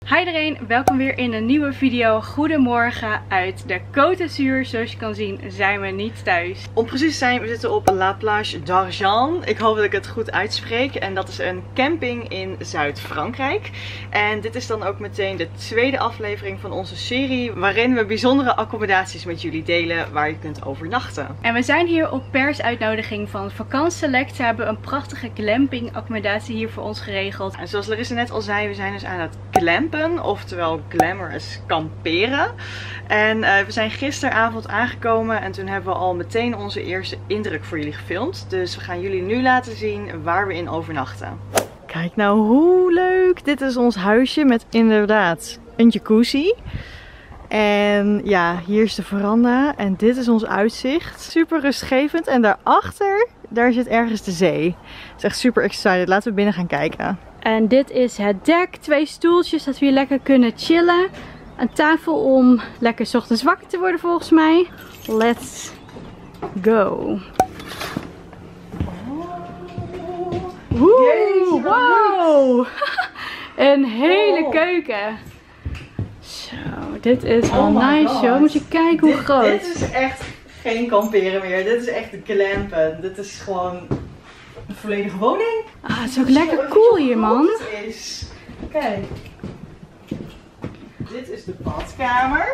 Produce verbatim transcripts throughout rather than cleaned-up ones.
Hi iedereen, welkom weer in een nieuwe video. Goedemorgen uit de Côte d'Azur. Zoals je kan zien zijn we niet thuis. Om precies te zijn, we zitten op La Plage d'Argent. Ik hoop dat ik het goed uitspreek. En dat is een camping in Zuid-Frankrijk. En dit is dan ook meteen de tweede aflevering van onze serie, waarin we bijzondere accommodaties met jullie delen waar je kunt overnachten. En we zijn hier op persuitnodiging van Vacances Select. Ze hebben een prachtige glamping accommodatie hier voor ons geregeld. En zoals Larissa net al zei, we zijn dus aan het glampen. Oftewel glamorous kamperen. En uh, we zijn gisteravond aangekomen en toen hebben we al meteen onze eerste indruk voor jullie gefilmd. Dus we gaan jullie nu laten zien waar we in overnachten. Kijk nou hoe leuk! Dit is ons huisje met inderdaad een jacuzzi. En ja, hier is de veranda en dit is ons uitzicht. Super rustgevend en daarachter, daar zit ergens de zee. Het is echt super excited. Laten we binnen gaan kijken. En dit is het dek. Twee stoeltjes dat we hier lekker kunnen chillen. Een tafel om lekker 's ochtends wakker te worden volgens mij. Let's go. Oeh, wow. Een hele oh. keuken. Zo, dit is wel oh nice joh. Moet je kijken hoe dit, groot. Dit is echt geen kamperen meer. Dit is echt glampen. Dit is gewoon een volledige woning. Ah, het is ook lekker cool hier, man. Is. Kijk. Dit is de badkamer.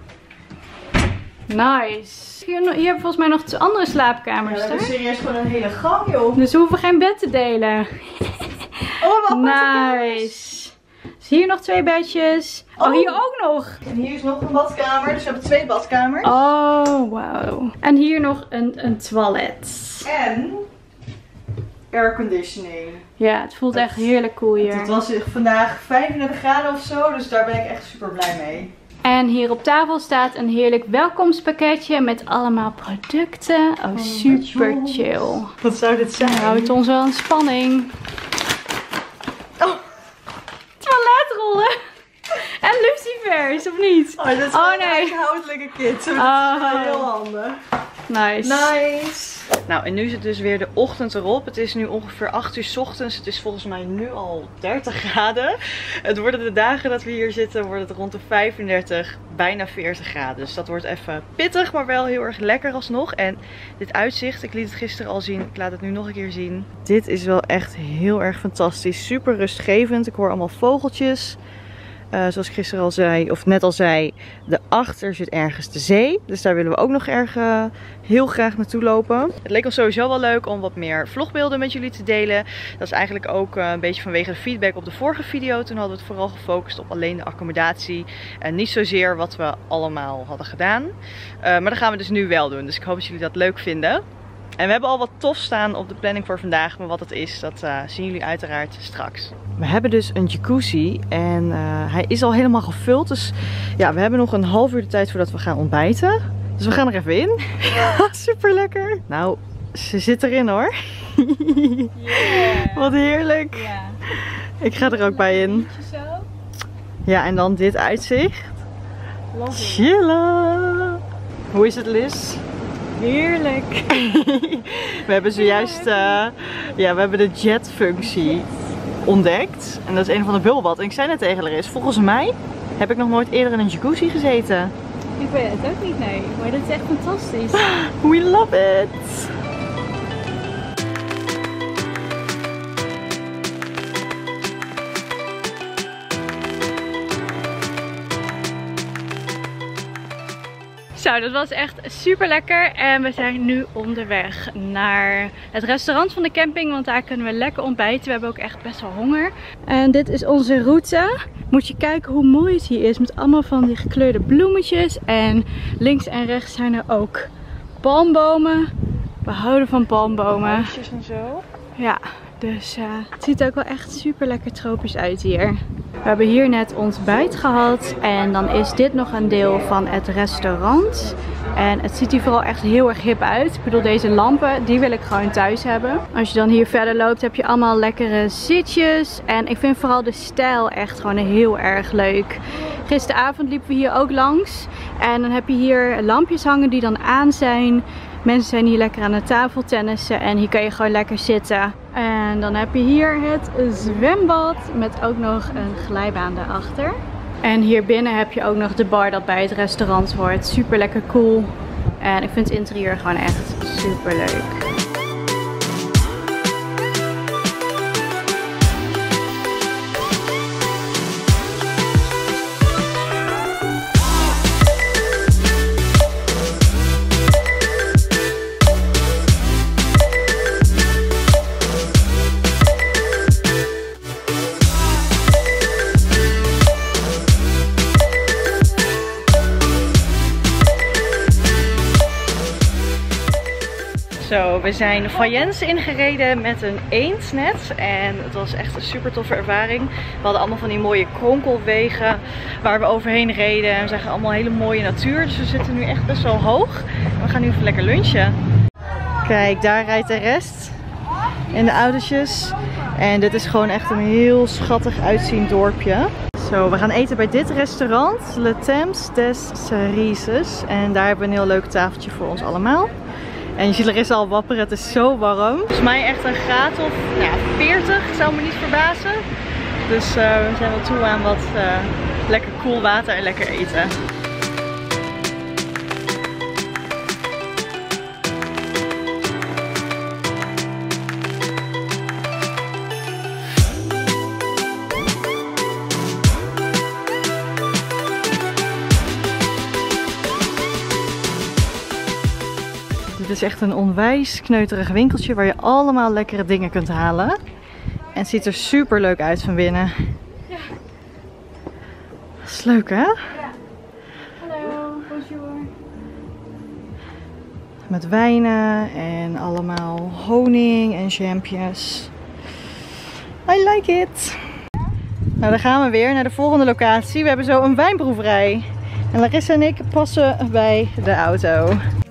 Nice. Hier, hier hebben we volgens mij nog twee andere slaapkamers. Ja, we hebben serieus gewoon een hele gang, joh. Dus we hoeven geen bed te delen. Oh, wat nice. Dus hier nog twee bedjes. Oh, oh, hier ook nog. En hier is nog een badkamer. Dus we hebben twee badkamers. Oh, wauw. En hier nog een, een toilet. En airconditioning. Ja, het voelt het, echt heerlijk cool hier. Het was vandaag vijfendertig graden of zo, dus daar ben ik echt super blij mee. En hier op tafel staat een heerlijk welkomstpakketje met allemaal producten. Oh, oh super chill. Wat zou dit zijn? Houdt ons wel in spanning. Oh, toiletrollen. En lucifers, of niet? Oh, dat is oh, een nee. huishoudelijke kit. Dat oh. is heel handig. Nice. Nice. Nou, en nu zit dus weer de ochtend erop. Het is nu ongeveer acht uur 's ochtends. Het is volgens mij nu al dertig graden. Het worden de dagen dat we hier zitten, wordt het rond de vijfendertig, bijna veertig graden. Dus dat wordt even pittig, maar wel heel erg lekker alsnog. En dit uitzicht, ik liet het gisteren al zien. Ik laat het nu nog een keer zien. Dit is wel echt heel erg fantastisch. Super rustgevend. Ik hoor allemaal vogeltjes. Uh, zoals ik gisteren al zei, of net al zei, daarachter zit ergens de zee. Dus daar willen we ook nog erg uh, heel graag naartoe lopen. Het leek ons sowieso wel leuk om wat meer vlogbeelden met jullie te delen. Dat is eigenlijk ook uh, een beetje vanwege de feedback op de vorige video. Toen hadden we het vooral gefocust op alleen de accommodatie. En niet zozeer wat we allemaal hadden gedaan. Uh, maar dat gaan we dus nu wel doen. Dus ik hoop dat jullie dat leuk vinden. En we hebben al wat tof staan op de planning voor vandaag. Maar wat het is, dat uh, zien jullie uiteraard straks. We hebben dus een jacuzzi en uh, hij is al helemaal gevuld. Dus ja, we hebben nog een half uur de tijd voordat we gaan ontbijten. Dus we gaan er even in. Ja, super lekker. Nou, ze zit erin hoor. Yeah. Wat heerlijk. Yeah. Ik ga er ook bij in. Ja, en dan dit uitzicht. Chillen. Hoe is het, Liz? Heerlijk. We hebben zojuist uh, ja, we hebben de jet functie ontdekt. En dat is een van de bubbelbad. En ik zei net tegen Larissa, volgens mij heb ik nog nooit eerder in een jacuzzi gezeten. Ik weet het ook niet, nee. Maar dat is echt fantastisch. We love it. Zo, dat was echt super lekker en we zijn nu onderweg naar het restaurant van de camping, want daar kunnen we lekker ontbijten. We hebben ook echt best wel honger. En dit is onze route. Moet je kijken hoe mooi het hier is met allemaal van die gekleurde bloemetjes. En links en rechts zijn er ook palmbomen. We houden van palmbomen. Huisjes en zo. Ja, dus uh, het ziet er ook wel echt super lekker tropisch uit hier. We hebben hier net ontbijt gehad en dan is dit nog een deel van het restaurant. En het ziet hier vooral echt heel erg hip uit. Ik bedoel, deze lampen, die wil ik gewoon thuis hebben. Als je dan hier verder loopt, heb je allemaal lekkere zitjes. En ik vind vooral de stijl echt gewoon heel erg leuk. Gisteravond liepen we hier ook langs. En dan heb je hier lampjes hangen die dan aan zijn. Mensen zijn hier lekker aan de tafel tennissen en hier kan je gewoon lekker zitten. En dan heb je hier het zwembad met ook nog een glijbaan daarachter. En hier binnen heb je ook nog de bar dat bij het restaurant hoort. Super lekker cool. En ik vind het interieur gewoon echt super leuk. Zo, we zijn Fayence ingereden met een eendnet en het was echt een super toffe ervaring. We hadden allemaal van die mooie kronkelwegen waar we overheen reden en we zagen allemaal hele mooie natuur. Dus we zitten nu echt best wel hoog en we gaan nu even lekker lunchen. Kijk, daar rijdt de rest in de autootjes en dit is gewoon echt een heel schattig uitziend dorpje. Zo, we gaan eten bij dit restaurant, Le Temps des Cerises, en daar hebben we een heel leuk tafeltje voor ons allemaal. En je ziet Larissa al wapperen, het is zo warm. Volgens mij echt een graad of ja, veertig, zou me niet verbazen. Dus uh, we zijn wel toe aan wat uh, lekker koel water en lekker eten. Dit is echt een onwijs kneuterig winkeltje waar je allemaal lekkere dingen kunt halen. En het ziet er super leuk uit van binnen. Ja. Dat is leuk, hè? Ja. Hallo, bonjour. Met wijnen en allemaal honing en jampjes. I like it. Nou, dan gaan we weer naar de volgende locatie. We hebben zo een wijnproeverij. En Larissa en ik passen bij de auto.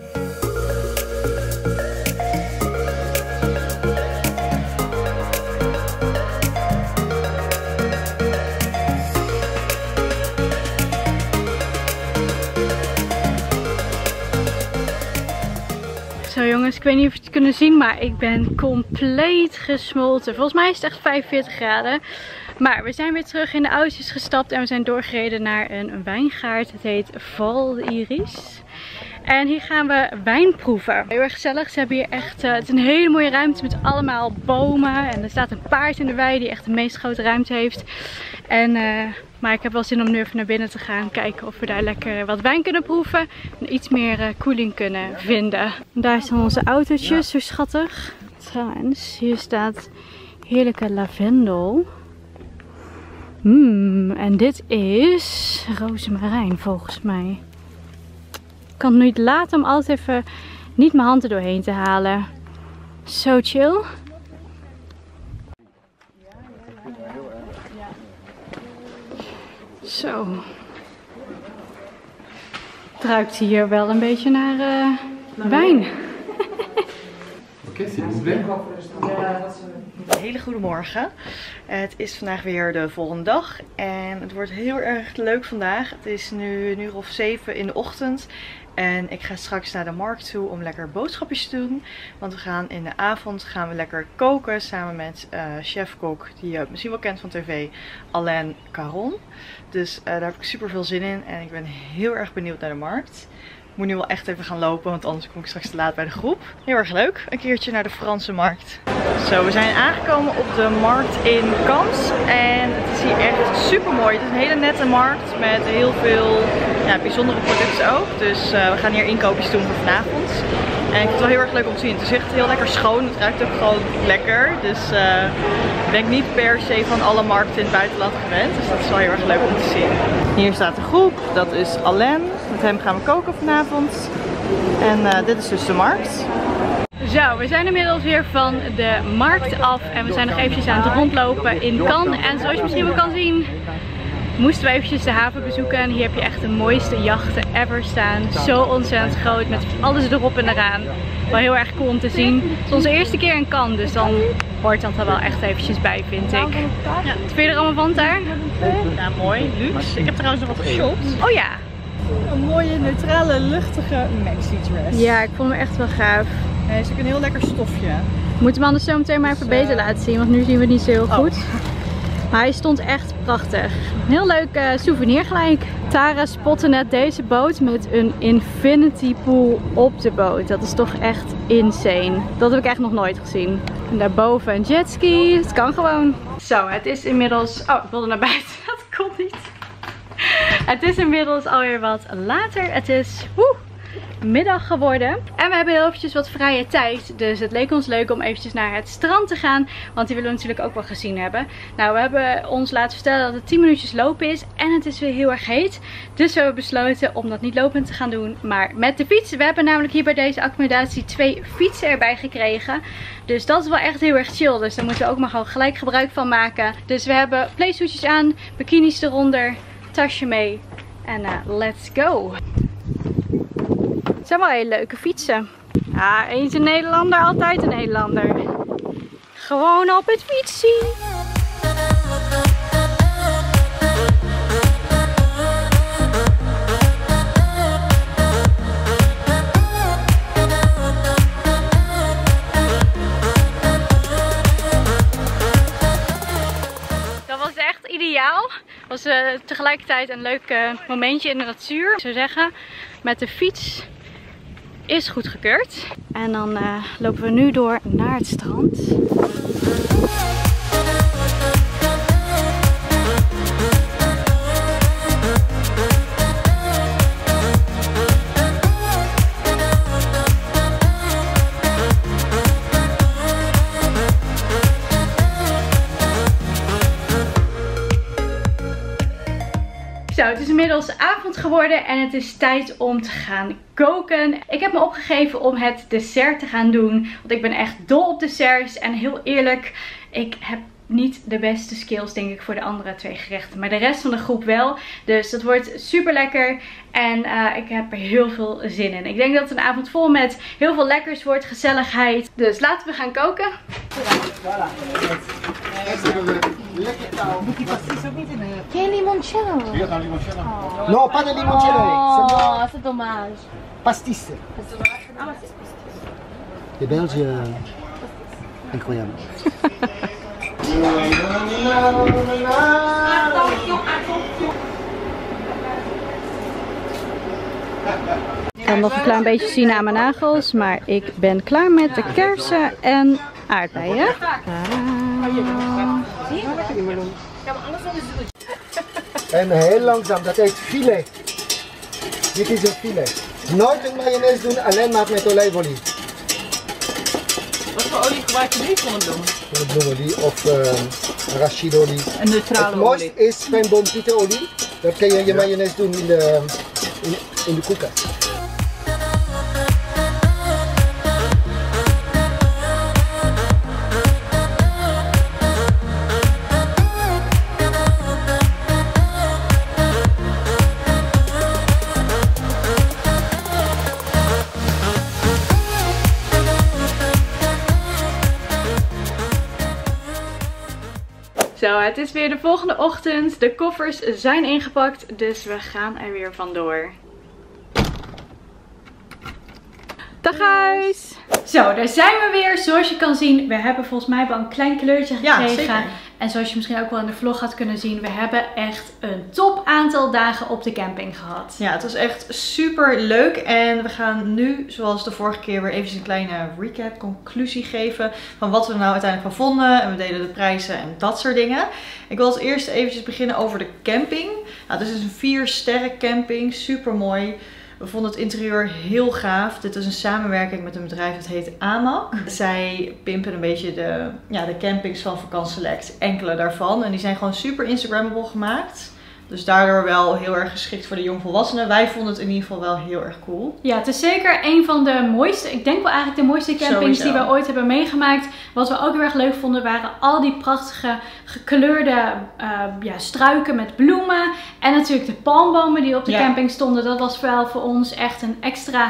Zo jongens, ik weet niet of je het kunnen zien, maar ik ben compleet gesmolten. Volgens mij is het echt vijfenveertig graden. Maar we zijn weer terug in de autootjes gestapt en we zijn doorgereden naar een wijngaard. Het heet Val d'Iris. En hier gaan we wijn proeven. Heel erg gezellig. Ze hebben hier echt, uh, het is een hele mooie ruimte met allemaal bomen. En er staat een paard in de wei die echt de meest grote ruimte heeft. En, uh, maar ik heb wel zin om nu even naar binnen te gaan. Kijken of we daar lekker wat wijn kunnen proeven. En iets meer uh, koeling kunnen vinden. En daar staan onze autootjes, zo schattig. Trouwens, hier staat heerlijke lavendel. Mmm, en dit is rozemarijn volgens mij. Ik kan het niet laten om altijd even niet mijn hand er doorheen te halen. Zo chill. Zo. Het ruikt hier wel een beetje naar uh, wijn. Oké, s'il vous plaît. Een hele goede morgen. Het is vandaag weer de volgende dag en het wordt heel erg leuk vandaag. Het is nu een uur of zeven in de ochtend en ik ga straks naar de markt toe om lekker boodschapjes te doen. Want we gaan in de avond gaan we lekker koken samen met uh, chef-kok die je misschien wel kent van tv, Alain Caron. Dus uh, daar heb ik super veel zin in en ik ben heel erg benieuwd naar de markt. Ik moet nu wel echt even gaan lopen, want anders kom ik straks te laat bij de groep. Heel erg leuk. Een keertje naar de Franse markt. Zo, we zijn aangekomen op de markt in Cannes. En het is hier echt super mooi. Het is een hele nette markt met heel veel ja, bijzondere producten ook. Dus uh, we gaan hier inkoopjes doen voor vanavond. En ik vind het wel heel erg leuk om te zien. Het is echt heel lekker schoon. Het ruikt ook gewoon lekker. Dus uh, ik ben niet per se van alle markten in het buitenland gewend. Dus dat is wel heel erg leuk om te zien. Hier staat de groep. Dat is Alain. Met hem gaan we koken vanavond. En uh, dit is dus de markt. Zo, we zijn inmiddels weer van de markt af. En we zijn nog eventjes aan het rondlopen in Cannes. En zoals je misschien wel kan zien, moesten we eventjes de haven bezoeken. En hier heb je echt de mooiste jachten ever staan. Zo ontzettend groot met alles erop en eraan. Wel heel erg cool om te zien. Het is onze eerste keer in Cannes, dus dan hoort dat er wel echt eventjes bij, vind ik. Ja. Wat vind je er allemaal van daar? Ja, mooi. Luxe. Ik heb trouwens nog wat geshopt. Oh ja. Een mooie, neutrale, luchtige maxi dress. Ja, ik vond hem echt wel gaaf. Hij is ook een heel lekker stofje. Moeten we hem anders zo meteen maar even beter laten zien, want nu zien we het niet zo heel goed. Oh. Maar hij stond echt prachtig. Heel leuk uh, souvenir gelijk. Tara spotte net deze boot met een infinity pool op de boot. Dat is toch echt insane. Dat heb ik echt nog nooit gezien. En daarboven een jetski. Het kan gewoon. Zo, het is inmiddels... Oh, ik wilde naar buiten. Dat kon niet. Het is inmiddels alweer wat later. Het is... Woe, middag geworden. En we hebben heel eventjes wat vrije tijd. Dus het leek ons leuk om eventjes naar het strand te gaan. Want die willen we natuurlijk ook wel gezien hebben. Nou, we hebben ons laten vertellen dat het tien minuutjes lopen is. En het is weer heel erg heet. Dus we hebben besloten om dat niet lopend te gaan doen. Maar met de fiets. We hebben namelijk hier bij deze accommodatie twee fietsen erbij gekregen. Dus dat is wel echt heel erg chill. Dus daar moeten we ook maar gewoon gelijk gebruik van maken. Dus we hebben playsuitjes aan. Bikinis eronder. Tasje mee. En uh, let's go. Het zijn wel hele leuke fietsen. Ja, eens een Nederlander, altijd een Nederlander. Gewoon op het fietsie. Dat was echt ideaal. Het was uh, tegelijkertijd een leuk uh, momentje in de natuur. Ik zou zeggen, met de fiets is goedgekeurd. En dan uh, lopen we nu door naar het strand. Zo, het is inmiddels avond geworden en het is tijd om te gaan koken. Ik heb me opgegeven om het dessert te gaan doen, want ik ben echt dol op desserts. En heel eerlijk, ik heb niet de beste skills denk ik voor de andere twee gerechten, maar de rest van de groep wel. Dus dat wordt super lekker en uh, ik heb er heel veel zin in. Ik denk dat het een avond vol met heel veel lekkers wordt, gezelligheid. Dus laten we gaan koken. Geen limoncello? Oh. No, pas de limoncello. Oh, c'est dommage. Pastis. Les Belges, euh, incroyable. Ik kan nog een klein beetje zien aan mijn nagels, maar ik ben klaar met de kersen en aardbeien. En heel langzaam, dat heet filet. Dit is een filet. Nooit een mayonaise doen, alleen maar met olijfolie. Wat voor olie gebruik je nu voor het doen? Voor het bloemolie of uh, arachidolie. Een neutrale het olie. mooiste is fijnboompieterolie. Dat kan je je mayonaise doen in de, in, in de koelkast. Zo, het is weer de volgende ochtend. De koffers zijn ingepakt, dus we gaan er weer vandoor. Dag huis! Zo, daar zijn we weer. Zoals je kan zien, we hebben volgens mij wel een klein kleurtje gekregen. Ja, zeker. En zoals je misschien ook wel in de vlog had kunnen zien, we hebben echt een top aantal dagen op de camping gehad. Ja, het was echt super leuk. En we gaan nu, zoals de vorige keer, weer even een kleine recap, conclusie geven van wat we er nou uiteindelijk van vonden. En we deden de prijzen en dat soort dingen. Ik wil als eerste eventjes beginnen over de camping. Nou, het is een vier sterren camping, super mooi. We vonden het interieur heel gaaf. Dit is een samenwerking met een bedrijf dat heet Amak. Zij pimpen een beetje de, ja, de campings van Vakantselect. Enkele daarvan. En die zijn gewoon super Instagrammable gemaakt. Dus daardoor wel heel erg geschikt voor de jongvolwassenen. Wij vonden het in ieder geval wel heel erg cool. Ja, het is zeker een van de mooiste, ik denk wel eigenlijk de mooiste campings Sowieso. die we ooit hebben meegemaakt. Wat we ook heel erg leuk vonden waren al die prachtige gekleurde uh, ja, struiken met bloemen. En natuurlijk de palmbomen die op de Ja. camping stonden. Dat was wel voor ons echt een extra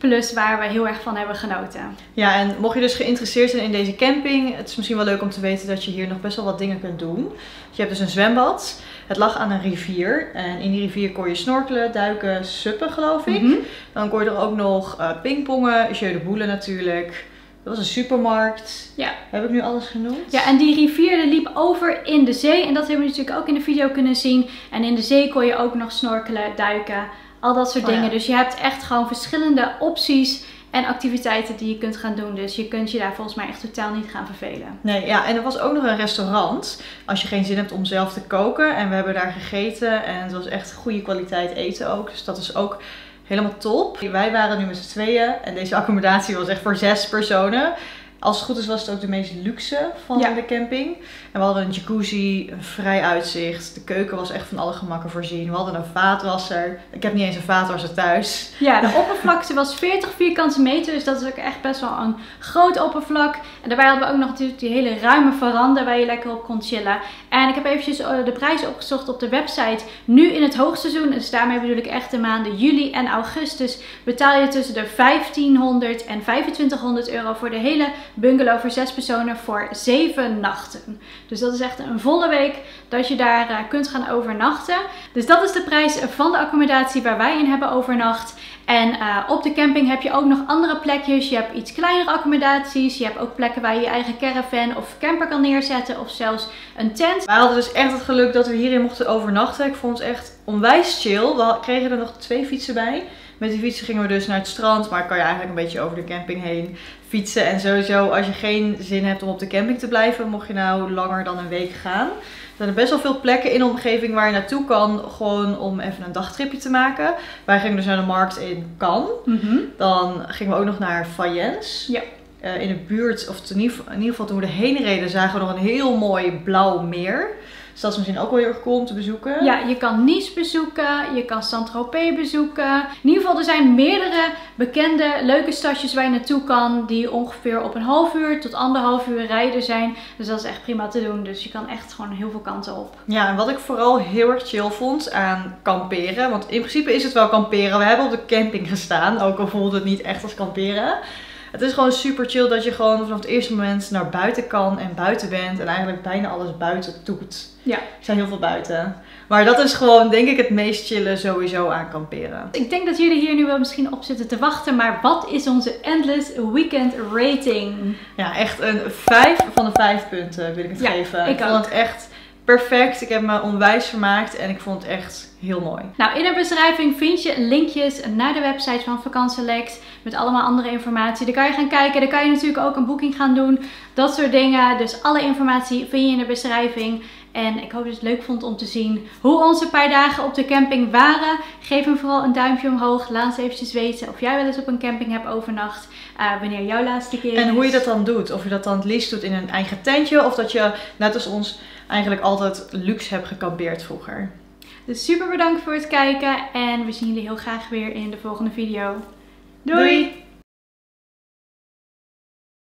plus waar we heel erg van hebben genoten. Ja, en mocht je dus geïnteresseerd zijn in deze camping, het is misschien wel leuk om te weten dat je hier nog best wel wat dingen kunt doen. Je hebt dus een zwembad. Het lag aan een rivier en in die rivier kon je snorkelen, duiken, suppen geloof ik. Mm-hmm. Dan kon je er ook nog uh, pingpongen, jeu de boule natuurlijk. Dat was een supermarkt. Ja. Heb ik nu alles genoemd? Ja, en die rivier die liep over in de zee. En dat hebben we natuurlijk ook in de video kunnen zien. En in de zee kon je ook nog snorkelen, duiken, al dat soort oh, dingen. Ja. Dus je hebt echt gewoon verschillende opties en activiteiten die je kunt gaan doen. Dus je kunt je daar volgens mij echt totaal niet gaan vervelen. Nee, ja, en er was ook nog een restaurant. Als je geen zin hebt om zelf te koken. En we hebben daar gegeten. En het was echt goede kwaliteit eten ook. Dus dat is ook helemaal top. Wij waren nu met z'n tweeën. En deze accommodatie was echt voor zes personen. Als het goed is was het ook de meest luxe van ja. de camping. En we hadden een jacuzzi, een vrij uitzicht. De keuken was echt van alle gemakken voorzien. We hadden een vaatwasser. Ik heb niet eens een vaatwasser thuis. Ja, de oppervlakte was veertig vierkante meter. Dus dat is ook echt best wel een groot oppervlak. En daarbij hadden we ook nog natuurlijk die hele ruime veranda waar je lekker op kon chillen. En ik heb eventjes de prijzen opgezocht op de website. Nu in het hoogseizoen, dus daarmee bedoel ik echt de maanden juli en augustus, betaal je tussen de vijftienhonderd en vijfentwintighonderd euro voor de hele bungalow voor zes personen voor zeven nachten. Dus dat is echt een volle week dat je daar uh, kunt gaan overnachten. Dus dat is de prijs van de accommodatie waar wij in hebben overnacht. En uh, op de camping heb je ook nog andere plekjes. Je hebt iets kleinere accommodaties. Je hebt ook plekken waar je je eigen caravan of camper kan neerzetten. Of zelfs een tent. Wij hadden dus echt het geluk dat we hierin mochten overnachten. Ik vond het echt onwijs chill. We kregen er nog twee fietsen bij. Met die fietsen gingen we dus naar het strand. Maar kan je eigenlijk een beetje over de camping heen fietsen. En sowieso als je geen zin hebt om op de camping te blijven. Mocht je nou langer dan een week gaan. Er zijn er best wel veel plekken in de omgeving waar je naartoe kan. Gewoon om even een dagtripje te maken. Wij gingen dus naar de markt in Cannes. Mm-hmm. Dan gingen we ook nog naar Fayence. Ja. Uh, in de buurt, of in ieder, in ieder geval toen we erheen reden, zagen we nog een heel mooi blauw meer. Dus dat is misschien ook wel heel erg cool om te bezoeken. Ja, je kan Nice bezoeken, je kan Saint-Tropez bezoeken. In ieder geval, er zijn meerdere bekende, leuke stadjes waar je naartoe kan. Die ongeveer op een half uur tot anderhalf uur rijden zijn. Dus dat is echt prima te doen. Dus je kan echt gewoon heel veel kanten op. Ja, en wat ik vooral heel erg chill vond aan kamperen. Want in principe is het wel kamperen. We hebben op de camping gestaan, ook al voelde het niet echt als kamperen. Het is gewoon super chill dat je gewoon vanaf het eerste moment naar buiten kan en buiten bent. En eigenlijk bijna alles buiten doet. Ja. Er zijn heel veel buiten. Maar dat is gewoon denk ik het meest chillen sowieso aan kamperen. Ik denk dat jullie hier nu wel misschien op zitten te wachten. Maar wat is onze Endless Weekend rating? Ja, echt een vijf van de vijf punten wil ik het ja, geven. Ik, ik vond het echt perfect. Ik heb me onwijs vermaakt en ik vond het echt heel mooi. Nou, in de beschrijving vind je linkjes naar de website van Vakantselect met allemaal andere informatie. Daar kan je gaan kijken. Daar kan je natuurlijk ook een boeking gaan doen. Dat soort dingen. Dus alle informatie vind je in de beschrijving. En ik hoop dat je het leuk vond om te zien hoe onze paar dagen op de camping waren. Geef me vooral een duimpje omhoog. Laat eens eventjes weten of jij wel eens op een camping hebt overnacht. Uh, wanneer jouw laatste keer is. En hoe je dat dan doet. Of je dat dan het liefst doet in een eigen tentje. Of dat je, net als ons, eigenlijk altijd luxe hebt gekampeerd vroeger. Dus super bedankt voor het kijken. En we zien jullie heel graag weer in de volgende video. Doei! Doei.